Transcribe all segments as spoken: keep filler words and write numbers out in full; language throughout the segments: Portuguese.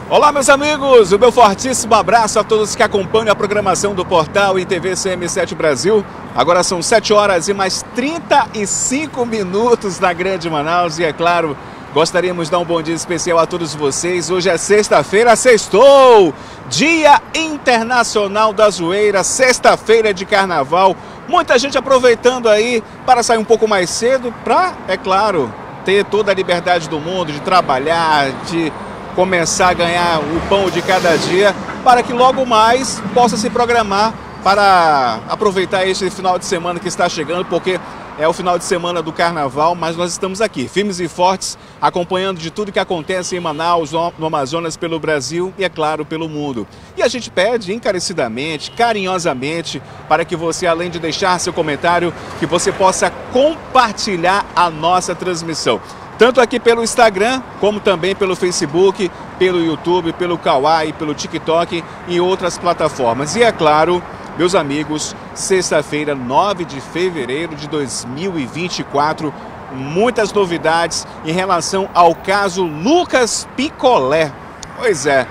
Olá, meus amigos, o meu fortíssimo abraço a todos que acompanham a programação do portal e T V C M sete Brasil. Agora são sete horas e mais trinta e cinco minutos na Grande Manaus e, é claro, gostaríamos de dar um bom dia especial a todos vocês. Hoje é sexta-feira, sextou! Dia Internacional da Zoeira, sexta-feira de carnaval. Muita gente aproveitando aí para sair um pouco mais cedo para, é claro, ter toda a liberdade do mundo de trabalhar, de começar a ganhar o pão de cada dia, para que logo mais possa se programar para aproveitar este final de semana que está chegando, porque é o final de semana do carnaval, mas nós estamos aqui, firmes e fortes, acompanhando de tudo que acontece em Manaus, no Amazonas, pelo Brasil e, é claro, pelo mundo. E a gente pede encarecidamente, carinhosamente, para que você, além de deixar seu comentário, que você possa compartilhar a nossa transmissão. Tanto aqui pelo Instagram, como também pelo Facebook, pelo YouTube, pelo Kawaii, pelo TikTok e outras plataformas. E é claro, meus amigos, sexta-feira, nove de fevereiro de dois mil e vinte e quatro, muitas novidades em relação ao caso Lucas Picolé. Pois é,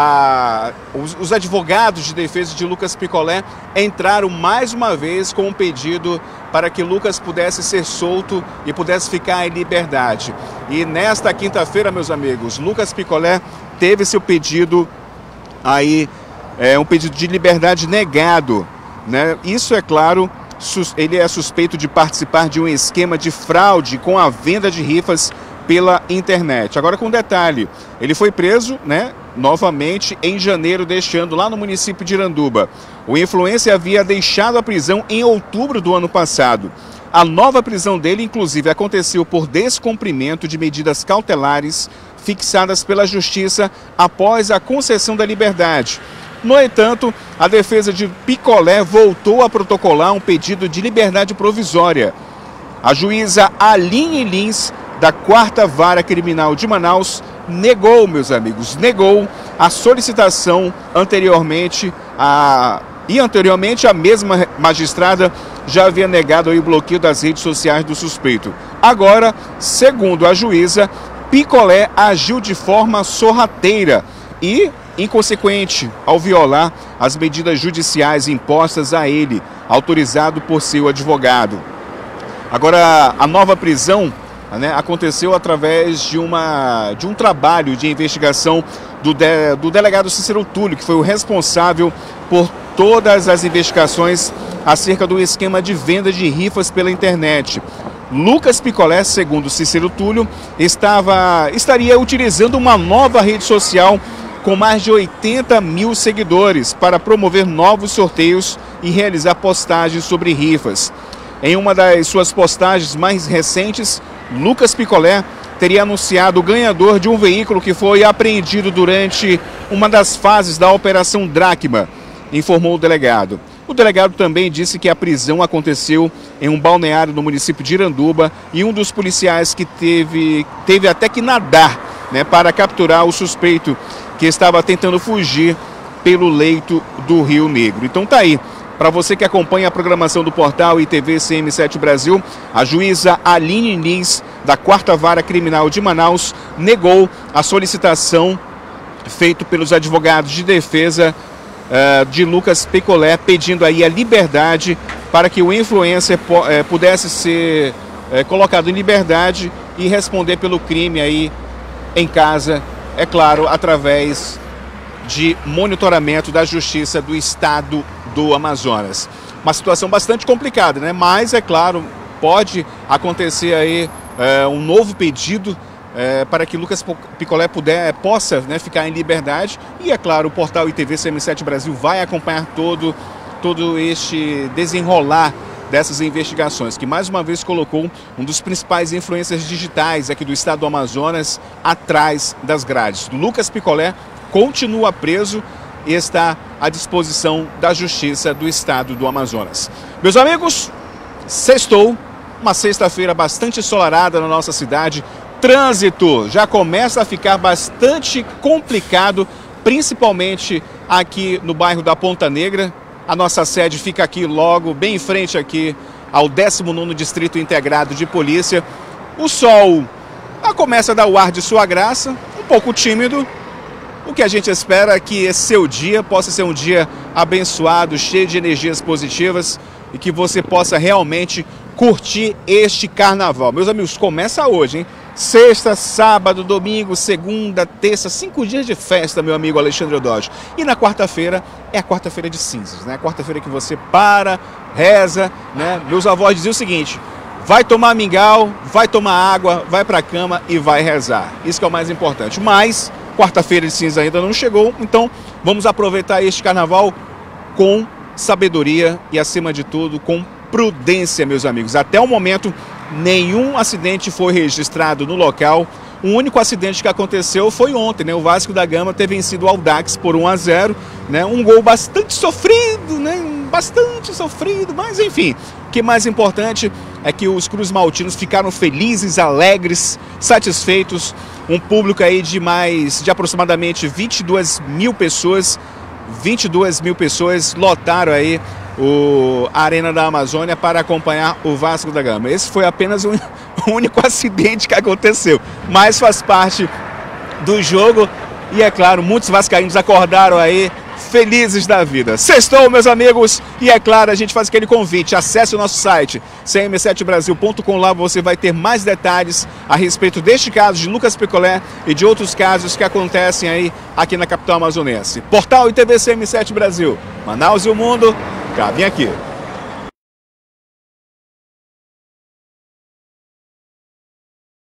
a, os, os advogados de defesa de Lucas Picolé entraram mais uma vez com um pedido para que Lucas pudesse ser solto e pudesse ficar em liberdade. E nesta quinta-feira, meus amigos, Lucas Picolé teve seu pedido aí, é, um pedido de liberdade negado, né? Isso, é claro, ele é suspeito de participar de um esquema de fraude com a venda de rifas pela internet. Agora, com um detalhe, ele foi preso, né, novamente em janeiro deste ano, lá no município de Iranduba. O influencer havia deixado a prisão em outubro do ano passado. A nova prisão dele, inclusive, aconteceu por descumprimento de medidas cautelares fixadas pela Justiça após a concessão da liberdade. No entanto, a defesa de Picolé voltou a protocolar um pedido de liberdade provisória. A juíza Aline Lins, da quarta Vara Criminal de Manaus, negou, meus amigos, negou a solicitação anteriormente, a, e anteriormente a mesma magistrada já havia negado aí o bloqueio das redes sociais do suspeito. Agora, segundo a juíza, Picolé agiu de forma sorrateira e inconsequente ao violar as medidas judiciais impostas a ele, autorizado por seu advogado. Agora, a nova prisão, né, aconteceu através de, uma, de um trabalho de investigação do, de, do delegado Cícero Túlio, que foi o responsável por todas as investigações acerca do esquema de venda de rifas pela internet. Lucas Picolé, segundo Cícero Túlio, estava, estaria utilizando uma nova rede social com mais de oitenta mil seguidores para promover novos sorteios e realizar postagens sobre rifas. Em uma das suas postagens mais recentes, Lucas Picolé teria anunciado o ganhador de um veículo que foi apreendido durante uma das fases da Operação Dracma, informou o delegado. O delegado também disse que a prisão aconteceu em um balneário no município de Iranduba e um dos policiais que teve, teve até que nadar, né, para capturar o suspeito que estava tentando fugir pelo leito do Rio Negro. Então tá aí. Para você que acompanha a programação do portal e T V C M sete Brasil, a juíza Aline Lins, da quarta Vara Criminal de Manaus, negou a solicitação feita pelos advogados de defesa uh, de Lucas Picolé, pedindo aí a liberdade para que o influencer uh, pudesse ser uh, colocado em liberdade e responder pelo crime aí em casa, é claro, através de monitoramento da Justiça do Estado do Amazonas. Uma situação bastante complicada, né? Mas, é claro, pode acontecer aí é, um novo pedido é, para que Lucas Picolé puder, possa, né, ficar em liberdade. E, é claro, o portal I T V C M sete Brasil vai acompanhar todo, todo este desenrolar dessas investigações, que mais uma vez colocou um dos principais influencers digitais aqui do estado do Amazonas atrás das grades. Lucas Picolé continua preso e está à disposição da Justiça do Estado do Amazonas. Meus amigos, sextou, uma sexta-feira bastante ensolarada na nossa cidade. Trânsito já começa a ficar bastante complicado, principalmente aqui no bairro da Ponta Negra. A nossa sede fica aqui logo, bem em frente aqui ao décimo nono Distrito Integrado de Polícia. O sol começa a dar o ar de sua graça, um pouco tímido, O que a gente espera é que esse seu dia possa ser um dia abençoado, cheio de energias positivas e que você possa realmente curtir este carnaval. Meus amigos, começa hoje, hein? Sexta, sábado, domingo, segunda, terça, cinco dias de festa, meu amigo Alexandre Odódio. E na quarta-feira é a quarta-feira de cinzas, né? A quarta-feira que você para, reza, né? Meus avós diziam o seguinte: vai tomar mingau, vai tomar água, vai pra cama e vai rezar. Isso que é o mais importante. Mas quarta-feira de cinza ainda não chegou, então vamos aproveitar este carnaval com sabedoria e, acima de tudo, com prudência, meus amigos. Até o momento, nenhum acidente foi registrado no local. O único acidente que aconteceu foi ontem, né? O Vasco da Gama ter vencido o Audax por um a zero, né? Um gol bastante sofrido, né? Bastante sofrido, mas enfim. O que é mais importante é que os Cruz Maltinos ficaram felizes, alegres, satisfeitos. Um público aí de mais, de aproximadamente vinte e duas mil pessoas, vinte e duas mil pessoas lotaram aí o a Arena da Amazônia para acompanhar o Vasco da Gama. Esse foi apenas um, o único acidente que aconteceu, mas faz parte do jogo e, é claro, muitos vascaínos acordaram aí felizes da vida. Sextou, meus amigos, e é claro, a gente faz aquele convite: acesse o nosso site c m sete brasil ponto com, lá você vai ter mais detalhes a respeito deste caso de Lucas Picolé e de outros casos que acontecem aí aqui na capital amazonense. Portal e T V C M sete Brasil, Manaus e o mundo cabem aqui.